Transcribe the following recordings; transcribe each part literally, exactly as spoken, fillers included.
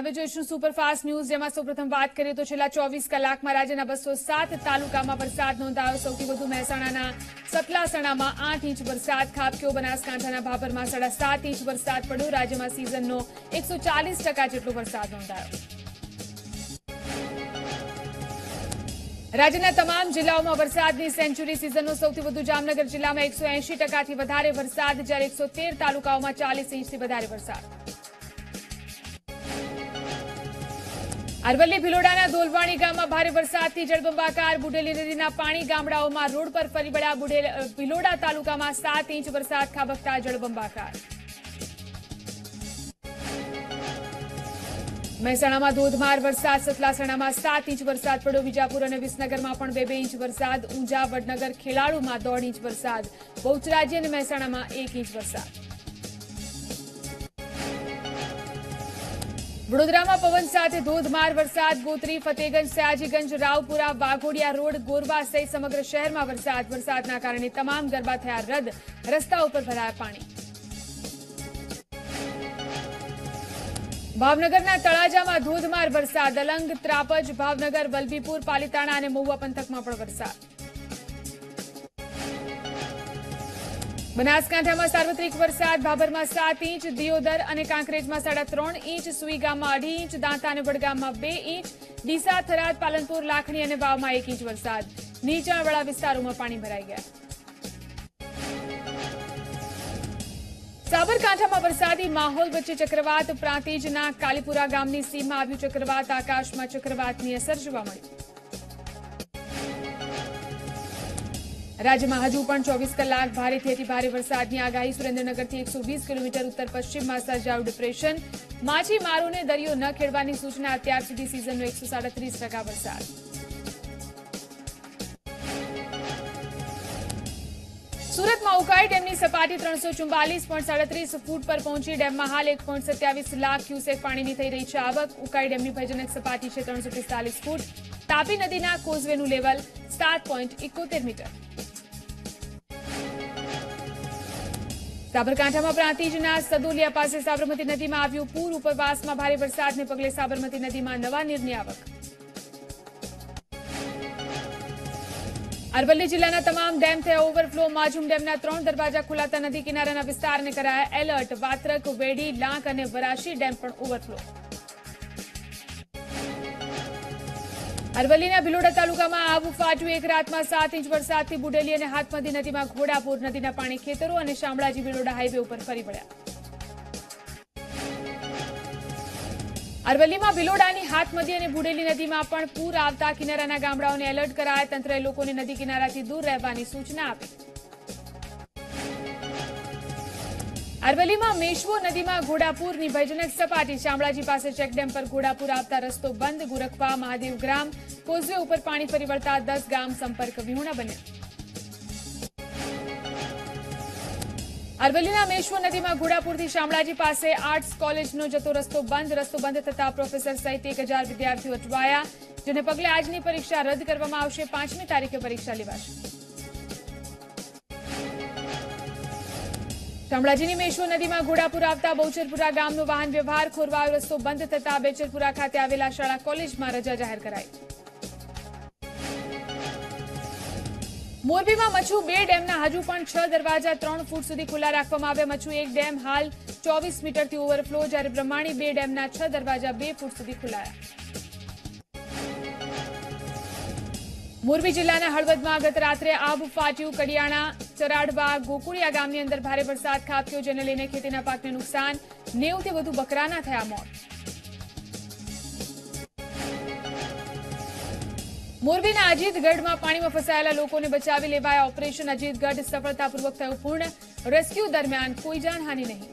હવે જોઈશું superfast news, જેમાં સૌપ્રથમ વાત કરીએ તો છેલ્લા ચોવીસ કલાકમાં રાજ્યના બસો સાત તાલુકામાં વરસાદ નોંધાયો. સૌથી વધુ મહેસાણાના સતલાસણામાં આઠ ઇંચ વરસાદ ખાબક્યો. બનાસકાંઠાના ભાભરમાં સાડા સાત ઇંચ વરસાદ પડ્યો. રાજ્યમાં સિઝનનો એકસો ચાલીસ ટકા જેટલો વરસાદ નોંધાયો. રાજ્યના તમામ જિલ્લાઓમાં વરસાદની સેન્ચુરી. સિઝનનો સૌથી વધુ જામનગર જિલ્લામાં એકસો એંશી ટકાથી વધારે વરસાદ, જ્યારે એકસો તેર તાલુકાઓમાં ચાલીસ ઇંચથી વધારે વરસાદ. અરવલ્લી ભિલોડાના ધોલવાણી ગામમાં ભારે વરસાદથી જળબંબાકાર. બુઢેલી નદીના પાણી ગામડાઓમાં રોડ પર ફરી વળ્યા. ભિલોડા તાલુકામાં સાત ઇંચ વરસાદ ખાબકતા જળબંબાકાર. મહેસાણામાં ધોધમાર વરસાદ. સતલાસણામાં સાત ઇંચ વરસાદ પડ્યો. વિજાપુર અને વિસનગરમાં પણ બે બે ઇંચ વરસાદ. ઊંઝા, વડનગર, ખેલાળુમાં દોઢ ઇંચ વરસાદ. બહુચરાજી અને મહેસાણામાં એક ઇંચ વરસાદ. વડોદરામાં પવન સાથે ધોધમાર વરસાદ. ગોત્રી, ફતેગંજ, સયાજીગંજ, રાવપુરા, વાઘોડિયા રોડ, ગોરવા સહિત સમગ્ર શહેરમાં વરસાદ. વરસાદના કારણે તમામ ગરબા થયા રદ. રસ્તા ઉપર ભરાયા પાણી. ભાવનગરના તળાજામાં ધોધમાર વરસાદ. અલંગ, ત્રાપજ, ભાવનગર, વલભીપુર, પાલીતાણા અને મહુવા પંથકમાં પણ વરસાદ. બનાસકાંઠામાં સાર્વત્રિક વરસાદ. ભાભરમાં સાત ઇંચ, દિયોદર અને કાંકરેજમાં સાડા ત્રણ ઇંચ, સુઈગામમાં અઢી ઇંચ, દાંતા અને વડગામમાં બે ઇંચ, ડીસા, થરાદ, પાલનપુર, લાખણી અને વાવમાં એક ઇંચ વરસાદ. નીચાણવાળા વિસ્તારોમાં પાણી ભરાઈ ગયા. સાબરકાંઠામાં વરસાદી માહોલ વચ્ચે ચક્રવાત. પ્રાંતિજના કાલીપુરા ગામની સીમમાં આવ્યું ચક્રવાત. આકાશમાં ચક્રવાતની અસર જોવા મળી. રાજ્યમાં હજુ પણ ચોવીસ કલાક ભારેથી અતિ ભારે વરસાદની આગાહી. સુરેન્દ્રનગરથી એકસો વીસ કિલોમીટર ઉત્તર પશ્ચિમમાં સર્જાયું ડિપ્રેશન. માછીમારોને દરિયો ન ખેડવાની સૂચના. અત્યાર સુધી સિઝનનો એકસો સાડત્રીસ ટકા વરસાદ. સુરતમાં ઉકાઈ ડેમની સપાટી ત્રણસો ચુમ્બાલીસ પોઈન્ટ સાડત્રીસ ફૂટ પર પહોંચી. ડેમમાં હાલ એક પોઈન્ટ સત્યાવીસ લાખ ક્યુસેક પાણીની થઈ રહી છે આવક. ઉકાઈ ડેમની ભયજનક સપાટી છે ત્રણસો પિસ્તાલીસ ફૂટ. તાપી નદીના કોઝવેનું લેવલ સાત પોઈન્ટ ઇકોતેર મીટર. સાબરકાંઠામાં પ્રાંતિજના સદોલિયા પાસે સાબરમતી નદીમાં આવ્યું પૂર. ઉપરવાસમાં ભારે વરસાદને પગલે સાબરમતી નદીમાં નવા નીરની આવક. અરવલ્લી જિલ્લાના તમામ ડેમ થયા ઓવરફ્લો. માજુમ ડેમના ત્રણ દરવાજા ખોલાતા નદી કિનારાના વિસ્તારને કરાયા એલર્ટ. વાત્રક, વેડી, લાંક અને વરાશી ડેમ પણ ઓવરફ્લો. અરવલ્લીના ભિલોડા તાલુકામાં આબુ ફાટ્યું. એક રાતમાં સાત ઇંચ વરસાદથી બુઢેલી અને હાથમતી નદીમાં ઘોડાપુર. નદીના પાણી ખેતરો અને શામળાજી ભિલોડા હાઈવે ઉપર ફરી વળ્યા. અરવલ્લીમાં ભિલોડાની હાથમતી અને બુઢેલી નદીમાં પણ પૂર આવતા કિનારાના ગામડાઓને એલર્ટ કરાયા. તંત્રએ લોકોને નદી કિનારાથી દૂર રહેવાની સૂચના આપી. અરવલ્લીમાં મેશ્વો નદીમાં ઘોડાપુરની ભયજનક સપાટી. શામળાજી પાસે ચેકડેમ પર ઘોડાપુર આવતા રસ્તો બંધ. ગુરખવા, મહાદેવ ગ્રામ, કોઝવે ઉપર પાણી ફરી વળતા દસ ગામ સંપર્ક વિહોણા બન્યા. અરવલ્લીના મેશ્વો નદીમાં ઘોડાપુરથી શામળાજી પાસે આર્ટ્સ કોલેજનો જતો રસ્તો બંધ. રસ્તો બંધ થતા પ્રોફેસર સહિત એક હજાર વિદ્યાર્થીઓ અટવાયા, જેને પગલે આજની પરીક્ષા રદ કરવામાં આવશે. પાંચમી તારીખે પરીક્ષા લેવાશે. શામળાજીની મેશ્વો નદીમાં ઘોડાપુર આવતા બહુચરપુરા ગામનો વાહન વ્યવહાર ખોરવાયો. રસ્તો બંધ થતા બેચરપુરા ખાતે આવેલા શાળા કોલેજમાં રજા જાહેર કરાઈ. મોરબીમાં મચ્છુ બે ડેમના હજુ પણ છ દરવાજા ત્રણ ફૂટ સુધી ખુલ્લા રાખવામાં આવ્યા. મચ્છુ એક ડેમ હાલ ચોવીસ મીટરથી ઓવરફ્લો, જ્યારે બ્રહ્માણી બે ડેમના છ દરવાજા બે ફૂટ સુધી ખુલ્લાયા. મોરબી જિલ્લાના હળવદમાં ગત રાત્રે આબ ફાટ્યું. કડિયાણા, ચરાડવા, ગોકુળિયા ગામની અંદર ભારે વરસાદ ખાબક્યો, જેને લઈને ખેતીના પાકને નુકસાન. નેવું થી વધુ બકરાના થયા મોત. મોરબીના અજીતગઢમાં પાણીમાં ફસાયેલા લોકોને બચાવી લેવાયા. ઓપરેશન અજીતગઢ સફળતાપૂર્વક થયું પૂર્ણ. રેસ્ક્યુ દરમિયાન કોઈ જાનહાનિ નહીં.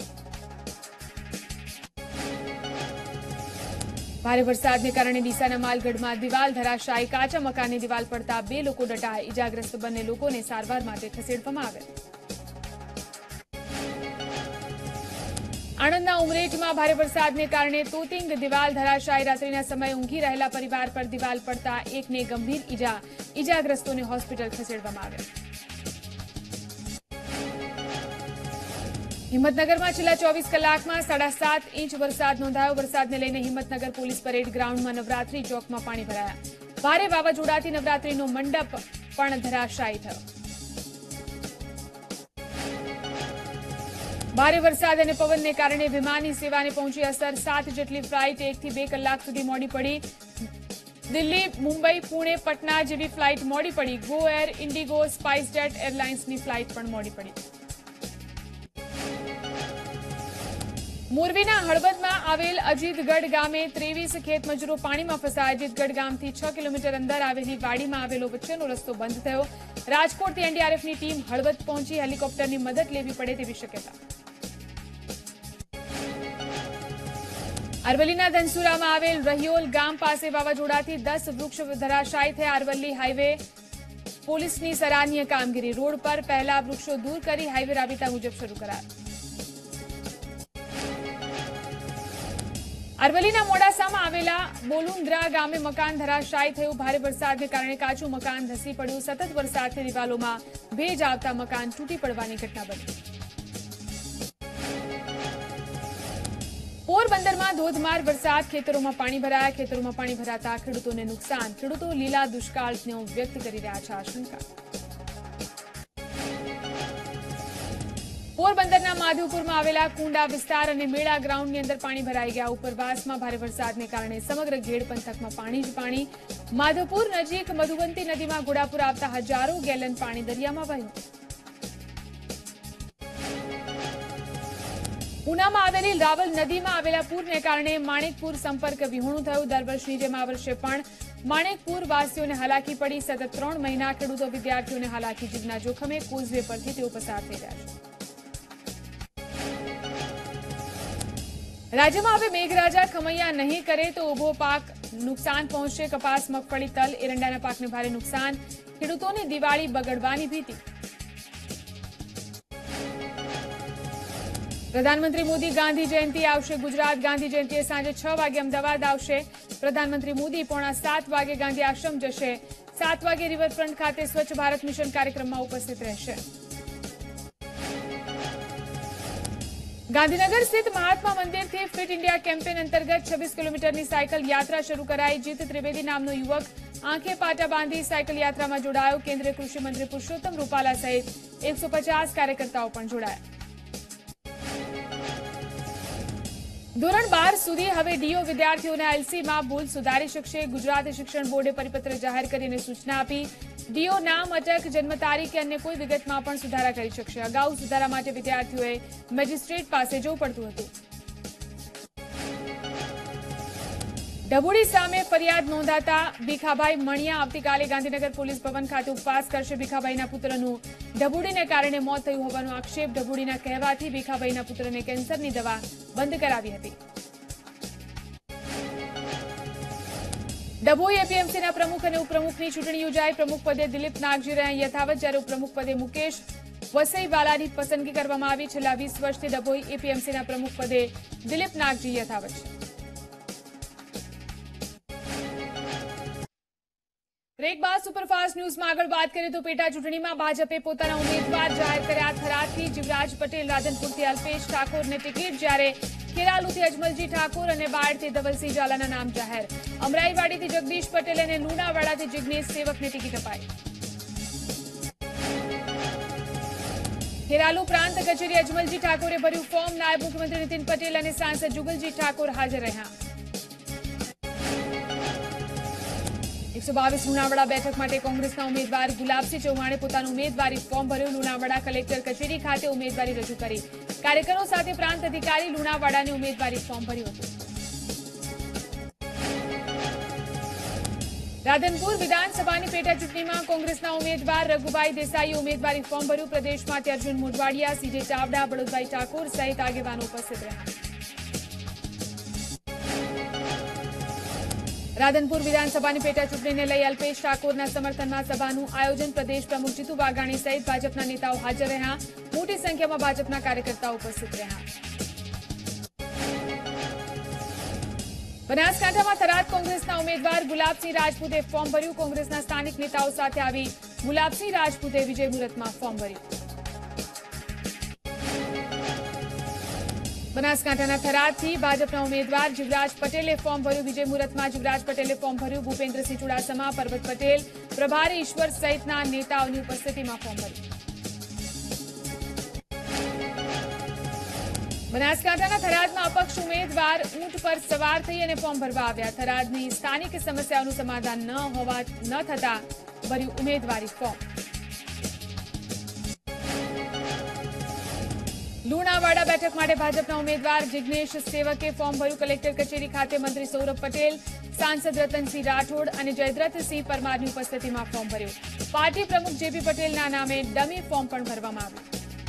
ભારે વરસાદને કારણે ડીસાના માલગઢમાં દિવાલ ધરાશાયી. કાચા મકાનની દિવાલ પડતા બે લોકો દટાયા. ઇજાગ્રસ્ત બંને લોકોને સારવાર માટે ખસેડવામાં આવ્યા. આણંદના ઉમરેઠમાં ભારે વરસાદને કારણે તોતિંગ દિવાલ ધરાશાયી. રાત્રિના સમયે ઊંઘી રહેલા પરિવાર પર દિવાલ પડતા એકને ગંભીર ઈજા. ઈજાગ્રસ્તોને હોસ્પિટલ ખસેડવામાં આવ્યા. હિંમતનગરમાં છેલ્લા ચોવીસ કલાકમાં સાડા સાત ઇંચ વરસાદ નોંધાયો. વરસાદને લઈને હિંમતનગર પોલીસ પરેડ ગ્રાઉન્ડમાં નવરાત્રી ચોકમાં પાણી ભરાયા. ભારે વાવાઝોડાથી નવરાત્રીનો મંડપ પણ ધરાશાયી થયો. ભારે વરસાદ અને પવનને કારણે વિમાની સેવાને પહોંચી અસર. સાત જેટલી ફ્લાઇટ એકથી બે કલાક સુધી મોડી પડી. દિલ્હી, મુંબઈ, પુણે, પટના જેવી ફ્લાઇટ મોડી પડી. ગો એર, ઇન્ડિગો, સ્પાઇસજેટ એરલાઇન્સની ફ્લાઇટ પણ મોડી પડી. મોરબીના હળવદમાં આવેલ અજીતગઢ ગામે ત્રેવીસ ખેત મજૂરો પાણીમાં ફસાયા. અજીતગઢ ગામથી છ કિલોમીટર અંદર આવેલી વાડીમાં આવેલો વચ્ચેનો રસ્તો બંધ થયો. રાજકોટથી એનડીઆરએફની ટીમ હળવદ પહોંચી. હેલિકોપ્ટરની મદદ લેવી પડે તેવી શક્યતા. અરવલ્લીના ધનસુરામાં આવેલ રહિયોલ ગામ પાસે વાવાઝોડાથી દસ વૃક્ષ ધરાશાયી થયા. અરવલ્લી હાઈવે પોલીસની સરાહનીય કામગીરી. રોડ પર પહેલા વૃક્ષો દૂર કરી હાઈવે રાબેતા મુજબ શરૂ કરાયા. અરવલ્લીના મોડાસામાં આવેલા બોલુન્દ્રા ગામે મકાન ધરાશાયી થયું. ભારે વરસાદને કારણે કાચું મકાન ધસી પડ્યું. સતત વરસાદથી દિવાલોમાં ભેજ આવતા મકાન તૂટી પડવાની ઘટના બની. પોરબંદરમાં ધોધમાર વરસાદ. ખેતરોમાં પાણી ભરાયા. ખેતરોમાં પાણી ભરાતા ખેડૂતોને નુકસાન. ખેડૂતો લીલા દુષ્કાળનો વ્યક્ત કરી રહ્યા છે આશંકા. પોરબંદરના માધવપુરમાં આવેલા કુંડા વિસ્તાર અને મેળા ગ્રાઉન્ડની અંદર પાણી ભરાઈ ગયા. ઉપરવાસમાં ભારે વરસાદને કારણે સમગ્ર ગેડ પંથકમાં પાણી જ પાણી. માધવપુર નજીક મધુવંતી નદીમાં ઘોડાપુર આવતા હજારો ગેલન પાણી દરિયામાં વહ્યું. ઉનામાં આવેલી રાવલ નદીમાં આવેલા પૂરને કારણે માણેકપુર સંપર્ક વિહોણું થયું. દર વર્ષની જેમ આ વર્ષે પણ માણેકપુર વાસીઓને હાલાકી પડી. સતત ત્રણ મહિના ખેડૂતો વિદ્યાર્થીઓને હાલાકી. જીવના જોખમે કોઝવે પરથી તેઓ પસાર થઈ રહ્યા છે. રાજ્યમાં હવે મેઘરાજા ખમૈયા નહીં કરે તો ઉભો પાક નુકસાન પહોંચશે. કપાસ, મગફળી, તલ, એરંડાના પાકને ભારે નુકસાન. ખેડૂતોને દિવાળી બગડવાની ભીતિ. પ્રધાનમંત્રી મોદી ગાંધી જયંતિ આવશે ગુજરાત. ગાંધી જયંતિએ સાંજે છ વાગે અમદાવાદ આવશે પ્રધાનમંત્રી મોદી. પોણા સાત વાગે ગાંધી આશ્રમ જશે. સાત વાગે રિવરફ્રન્ટ ખાતે સ્વચ્છ ભારત મિશન કાર્યક્રમમાં ઉપસ્થિત રહેશે. ગાંધીનગર સ્થિત મહાત્મા મંદિરથી ફિટ ઇન્ડિયા કેમ્પેન અંતર્ગત છવ્વીસ કિલોમીટરની સાયકલ યાત્રા શરૂ કરાઈ. જીત ત્રિવેદી નામનો યુવક આંખે પાટા બાંધી સાયકલ યાત્રામાં જોડાયો. કેન્દ્રીય કૃષિ મંત્રી પુરુષોત્તમ રૂપાલા સહિત એકસો પચાસ કાર્યકર્તાઓ પણ જોડાયા. ધોરણ બાર સુધી હવે ડીઓ વિદ્યાર્થીઓના એલસીમાં ભૂલ સુધારી શકશે. ગુજરાત શિક્ષણ બોર્ડે પરિપત્ર જાહેર કરીને સૂચના આપી. ડીઓ નામ, અટક, જન્મ તારીખ કે અન્ય કોઈ વિગતમાં પણ સુધારા કરી શકશે. અગાઉ સુધારા માટે વિદ્યાર્થીઓએ મેજિસ્ટ્રેટ પાસે જવું પડતું હતું. ડભોડી સામે ફરિયાદ નોંધાતા ભીખાભાઈ મણિયા આવતીકાલે ગાંધીનગર પોલીસ ભવન ખાતે ઉપવાસ કરશે. ભીખાભાઈના પુત્રનું ડભોડીને કારણે મોત થયું હોવાનો આક્ષેપ. ડભોડીના કહેવાથી ભીખાભાઈના પુત્રને કેન્સરની દવા બંધ કરાવી હતી. ડભોઈ એપીએમસીના પ્રમુખ અને ઉપપ્રમુખની ચૂંટણી યોજાઈ. પ્રમુખ પદે દિલીપ નાગજી રહ્યા યથાવત, જ્યારે ઉપપ્રમુખ પદે મુકેશ વસઈવાલાની પસંદગી કરવામાં આવી. છેલ્લા વીસ વર્ષથી ડભોઈ એપીએમસીના પ્રમુખ પદે દિલીપ નાગજી યથાવત છે. બ્રેક બાદ સુપરફાસ્ટ ન્યૂઝમાં આગળ વાત કરીએ તો પેટા ચૂંટણીમાં ભાજપે પોતાના ઉમેદવાર જાહેર કર્યા. થરાદથી જીવરાજ પટેલ, રાધનપુરથી અલ્પેશ ઠાકોરને ટિકિટ, જ્યારે ખેરાલુથી અજમલજી ઠાકોર અને બાયડથી ધવલસિંહ ઝાલાના નામ જાહેર. અમરાઈવાડીથી જગદીશ પટેલ અને લુણાવાડાથી જિગ્નેશ સેવકને ટિકિટ અપાઈ. ખેરાલુ પ્રાંત કચેરી અજમલજી ઠાકોરે ભર્યું ફોર્મ. નાયબ મુખ્યમંત્રી નીતિન પટેલ અને સાંસદ જુગલજી ઠાકોર હાજર રહ્યા. એકસો બાવીસ લુણાવાડા બેઠક માટે કોંગ્રેસના ઉમેદવાર ગુલાબસિંહ ચૌહાણે પોતાનું ઉમેદવારી ફોર્મ ભર્યું. લુણાવાડા કલેક્ટર કચેરી ખાતે ઉમેદવારી રજૂ કરી. કાર્યકરો સાથે પ્રાંત અધિકારી લુણાવાડાને ઉમેદવારી ફોર્મ ભર્યું હતું. રાધનપુર વિધાનસભાની પેટા ચૂંટણીમાં કોંગ્રેસના ઉમેદવાર રઘુભાઈ દેસાઈએ ઉમેદવારી ફોર્મ ભર્યું. પ્રદેશમાંથી અર્જુન મોઢવાડિયા, સીજે ચાવડા, બળદભાઈ ઠાકોર સહિત આગેવાનો ઉપસ્થિત રહ્યા. રાધનપુર વિધાનસભાની પેટા ચૂંટણીને લઈ અલ્પેશ ઠાકોરના સમર્થનમાં સભાનું આયોજન. પ્રદેશ પ્રમુખ જીતુ વાઘાણી સહિત ભાજપના નેતાઓ હાજર રહ્યા. મોટી સંખ્યામાં ભાજપના કાર્યકર્તાઓ ઉપસ્થિત રહ્યા. બનાસકાંઠામાં થરાદ કોંગ્રેસના ઉમેદવાર ગુલાબસિંહ રાજપૂતે ફોર્મ ભર્યું. કોંગ્રેસના સ્થાનિક નેતાઓ સાથે આવી ગુલાબસિંહ રાજપૂતે વિજય મુહૂર્તમાં ફોર્મ ભર્યું. બનાસકાંઠાના થરાદથી ભાજપના ઉમેદવાર જીવરાજ પટેલે ફોર્મ ભર્યું. વિજય મુહૂર્તમાં જીવરાજ પટેલે ફોર્મ ભર્યું. ભૂપેન્દ્રસિંહ ચુડાસમા, પરબત પટેલ, પ્રભારી ઈશ્વર સહિતના નેતાઓની ઉપસ્થિતિમાં ફોર્મ ભર્યું. બનાસકાંઠાના થરાદમાં અપક્ષ ઉમેદવાર ઊંટ પર સવાર થઈ અને ફોર્મ ભરવા આવ્યા. થરાદની સ્થાનિક સમસ્યાઓનું સમાધાન ન હોવા ન થતા ભર્યું ઉમેદવારી ફોર્મ. લુણાવાડા બેઠક માટે ભાજપના ઉમેદવાર જિગ્નેશ સેવકે ફોર્મ ભર્યું. કલેક્ટર કચેરી ખાતે મંત્રી સૌરભ પટેલ, સાંસદ રતનસિંહ રાઠોડ અને જયદ્રથસિંહ પરમારની ઉપસ્થિતિમાં ફોર્મ ભર્યું. પાર્ટી પ્રમુખ જેપી પટેલના નામે ડમી ફોર્મ પણ ભરવામાં આવ્યું.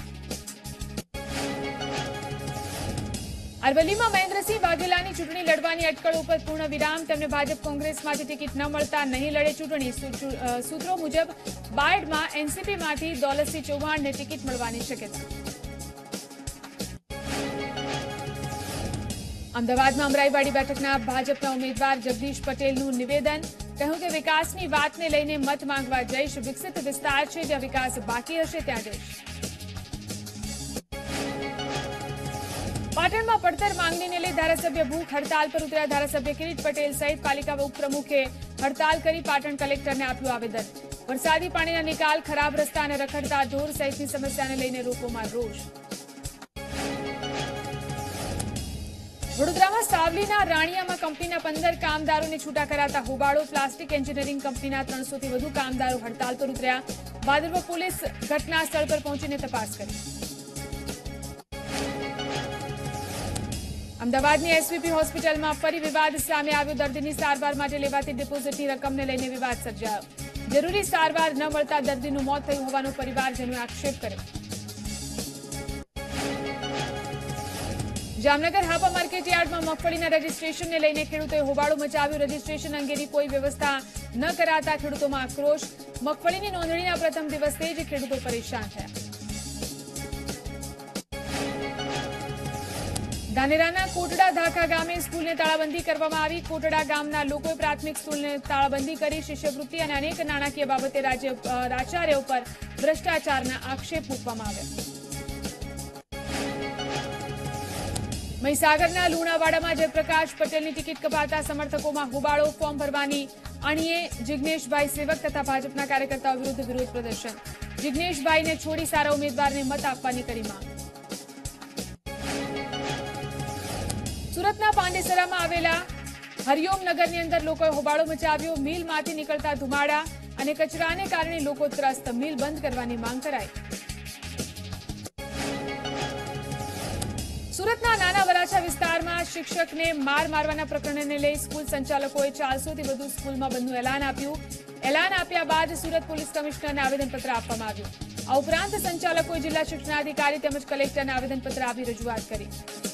અરવલ્લીમાં મહેન્દ્રસિંહ વાઘેલાની ચૂંટણી લડવાની અટકળો ઉપર પૂર્ણ વિરામ. તેમને ભાજપ કોંગ્રેસમાંથી ટિકિટ ન મળતા નહીં લડે ચૂંટણી. સૂત્રો મુજબ બાયડમાં એનસીપીમાંથી દોલતસિંહ ચૌહાણને ટિકિટ મળવાની શક્યતા. અમદાવાદમાં અમરાઈવાડી બેઠકના ભાજપના ઉમેદવાર જગદીશ પટેલનું નિવેદન. કહ્યું કે વિકાસની વાતને લઈને મત માંગવા જઈશ. વિકસિત વિસ્તાર છે, જ્યાં વિકાસ બાકી હશે ત્યાં જઈશ. પાટણમાં પડતર માંગણીને લઈ ધારાસભ્ય ભૂખ હડતાલ પર ઉતર્યા. ધારાસભ્ય કિરીટ પટેલ સહિત પાલિકા ઉપપ્રમુખે હડતાલ કરી પાટણ કલેક્ટરને આપ્યું આવેદન. વરસાદી પાણીના નિકાલ, ખરાબ રસ્તા અને રખડતા ઢોર સહિતની સમસ્યાને લઈને લોકોમાં રોષ. વડોદરામાં સાવલીના રાણીયામાં કંપનીના પંદર કામદારોને છૂટા કરાતા હોબાળો. પ્લાસ્ટિક એન્જિનિયરિંગ કંપનીના ત્રણસોથી વધુ કામદારો હડતાલ પર ઉતર્યા. ભાદરવા પોલીસ ઘટના સ્થળ પર પહોંચીને તપાસ કરી. અમદાવાદની એસવીપી હોસ્પિટલમાં ફરી વિવાદ સામે આવ્યો. દર્દીની સારવાર માટે લેવાતી ડિપોઝિટની રકમને લઈને વિવાદ સર્જાયો. જરૂરી સારવાર ન મળતા દર્દીનું મોત થયું હોવાનો પરિવારજનોએ આક્ષેપ કર્યો. જામનગર હાપા માર્કેટ યાર્ડમાં મગફળીના રજીસ્ટ્રેશનને લઈને ખેડૂતોએ હોબાળો મચાવ્યો. રજીસ્ટ્રેશન અંગેની કોઈ વ્યવસ્થા ન કરાતા ખેડૂતોમાં આક્રોશ. મગફળીની નોંધણીના પ્રથમ દિવસે જ ખેડૂતો પરેશાન થયા. ધાનેરાના કોટડા ધાખા ગામે સ્કૂલને તાળાબંધી કરવામાં આવી. કોટડા ગામના લોકોએ પ્રાથમિક સ્કૂલને તાળાબંધી કરી. શિષ્યવૃત્તિ અને અનેક નાણાકીય બાબતે રાજ્ય આચાર્ય ઉપર ભ્રષ્ટાચારના આક્ષેપ મૂકવામાં આવ્યા. મહીસાગરના લુણાવાડામાં જયપ્રકાશ પટેલની ટિકિટ કપાતા સમર્થકોમાં હોબાળો. ફોર્મ ભરવાની અણીએ જિગ્નેશભાઈ સેવક તથા ભાજપના કાર્યકર્તાઓ વિરુદ્ધ વિરોધ પ્રદર્શન. જિગ્નેશભાઈને છોડી સારા ઉમેદવારને મત આપવાની કરી માંગ. સુરતના પાંડેસરામાં આવેલા હરિઓમ નગરની અંદર લોકોએ હોબાળો મચાવ્યો. મિલમાંથી નીકળતા ધુમાડા અને કચરાને કારણે લોકો ત્રસ્ત. મિલ બંધ કરવાની માંગ કરાઈ. સુરતના નાના વરાછા વિસ્તારમાં શિક્ષકને માર મારવાના પ્રકરણને લઈ સ્કૂલ સંચાલકોએ ચારસોથી વધુ સ્કૂલમાં બંધનું એલાન આપ્યું. એલાન આપ્યા બાદ સુરત પોલીસ કમિશનરને આવેદનપત્ર આપવામાં આવ્યું. આ ઉપરાંત સંચાલકોએ જિલ્લા શિક્ષણાધિકારી તેમજ કલેક્ટરને આવેદનપત્ર આપી રજૂઆત કરી.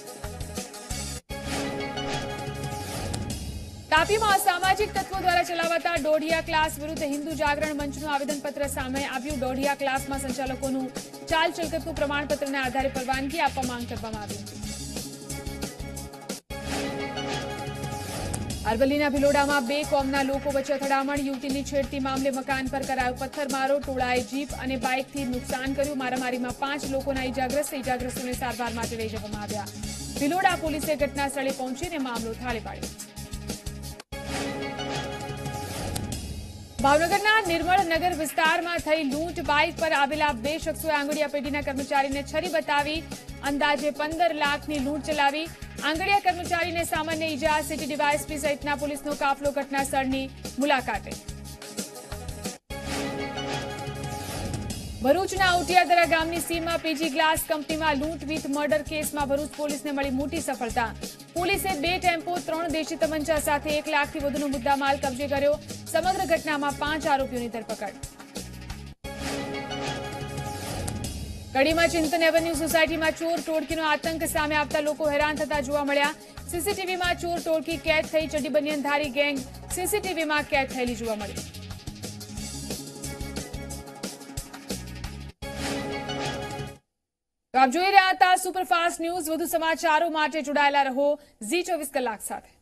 તાપીમાં અસામાજિક તત્વો દ્વારા ચલાવાતા દોઢિયા ક્લાસ વિરુદ્ધ હિન્દુ જાગરણ મંચનું આવેદનપત્ર સામે આવ્યું. દોઢિયા ક્લાસમાં સંચાલકોનું ચાલ ચલકતનું પ્રમાણપત્રના આધારે પરવાનગી આપવા માંગ કરવામાં આવી હતી. અરવલ્લીના ભિલોડામાં બે કોમના લોકો વચ્ચે અથડામણ. યુવતીની છેડતી મામલે મકાન પર કરાયો પથ્થરમારો. ટોળાએ જીપ અને બાઇકથી નુકસાન કર્યું. મારામારીમાં પાંચ લોકોના ઇજાગ્રસ્ત. ઇજાગ્રસ્તોને સારવાર માટે લઈ જવામાં આવ્યા. ભિલોડા પોલીસે ઘટના સ્થળે પહોંચીને મામલો થાળે પાડ્યો. ભાવનગરના નિર્મળ નગર વિસ્તારમાં થઈ લૂંટ. બાઇક પર આવેલા બે શખ્સોએ આંગડિયા પેઢીના કર્મચારીને છરી બતાવી અંદાજે પંદર લાખની લૂંટ ચલાવી. આંગડિયા કર્મચારીને સામાન્ય ઈજા. સિટી ડીવાયએસપી સહિતના પોલીસનો કાફલો ઘટના સ્થળની મુલાકાતે. ભરૂચના ઉટિયાદરા ગામની સીમમાં પીજી ગ્લાસ કંપનીમાં લૂંટ વિથ મર્ડર કેસમાં ભરૂચ પોલીસને મળી મોટી સફળતા. પોલીસે બે ટેમ્પો, ત્રણ દેશી તમંચા સાથે એક લાખથી વધુનો મુદ્દામાલ કબજે કર્યો. સમગ્ર ઘટનામાં પાંચ આરોપીઓની ધરપકડ. કડીમાં ચિંતન એવન્યુ સોસાયટીમાં ચોર ટોળકીનો આતંક સામે આવતા લોકો હેરાન થતા જોવા મળ્યા. સીસીટીવીમાં ચોર ટોળકી કેદ થઈ. ચડી બનિયાનધારી ગેંગ સીસીટીવીમાં કેદ થયેલી જોવા મળી. આપ જોઈ રહ્યા હતા સુપરફાસ્ટ ન્યૂઝ. વધુ સમાચારો માટે જોડાયેલા રહો ઝી ચોવીસ કલાક સાથે.